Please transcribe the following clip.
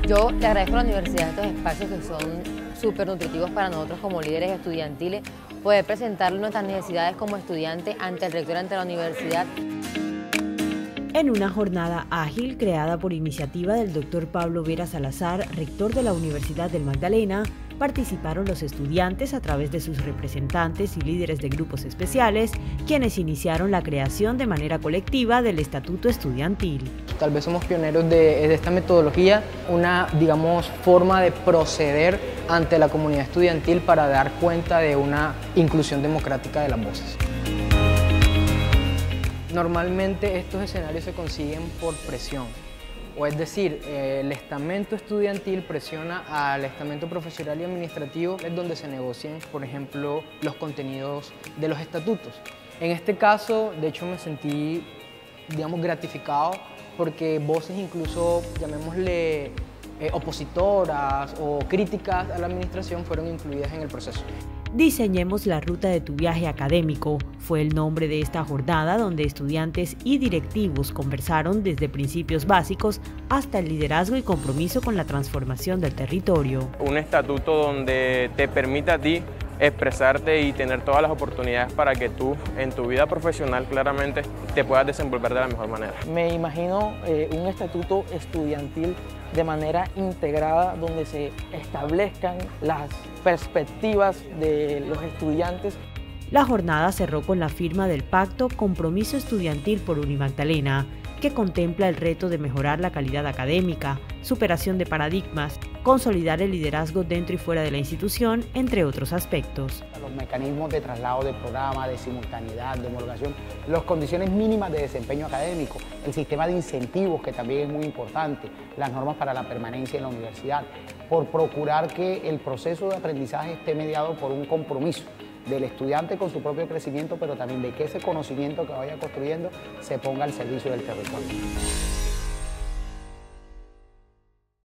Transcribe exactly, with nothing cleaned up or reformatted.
Yo le agradezco a la universidad estos espacios que son súper nutritivos para nosotros como líderes estudiantiles, poder presentar nuestras necesidades como estudiantes ante el rector, ante la universidad. En una jornada ágil creada por iniciativa del doctor Pablo Vera Salazar, rector de la Universidad del Magdalena, participaron los estudiantes a través de sus representantes y líderes de grupos especiales, quienes iniciaron la creación de manera colectiva del Estatuto Estudiantil. Tal vez somos pioneros de, de esta metodología, una, digamos, forma de proceder ante la comunidad estudiantil para dar cuenta de una inclusión democrática de las voces. Normalmente estos escenarios se consiguen por presión, o es decir, el estamento estudiantil presiona al estamento profesional y administrativo, es donde se negocian, por ejemplo, los contenidos de los estatutos. En este caso, de hecho, me sentí, digamos, gratificado porque voces incluso, llamémosle, eh, opositoras o críticas a la administración fueron incluidas en el proceso. Diseñemos la ruta de tu viaje académico fue el nombre de esta jornada donde estudiantes y directivos conversaron desde principios básicos hasta el liderazgo y compromiso con la transformación del territorio. Un estatuto donde te permita a ti expresarte y tener todas las oportunidades para que tú en tu vida profesional claramente te puedas desenvolver de la mejor manera. Me imagino eh, un estatuto estudiantil de manera integrada donde se establezcan las perspectivas de los estudiantes. La jornada cerró con la firma del Pacto Compromiso Estudiantil por Unimagdalena, que contempla el reto de mejorar la calidad académica, superación de paradigmas, consolidar el liderazgo dentro y fuera de la institución, entre otros aspectos. Los mecanismos de traslado de programa, de simultaneidad, de homologación, las condiciones mínimas de desempeño académico, el sistema de incentivos, que también es muy importante, las normas para la permanencia en la universidad, por procurar que el proceso de aprendizaje esté mediado por un compromiso del estudiante con su propio crecimiento, pero también de que ese conocimiento que vaya construyendo se ponga al servicio del territorio.